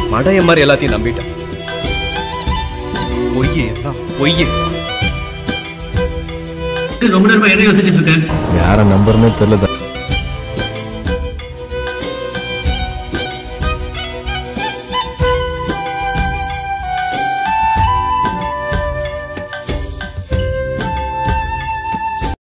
மடைய மாதிரி எல்லாத்தையும் நம்பிட்டேன். பொய்யே எல்லாம் பொய்யே. ரொம்ப நேரமா என்ன யோசிச்சுட்டு இருக்கேன்? யார நம்பர்னே தெரியல.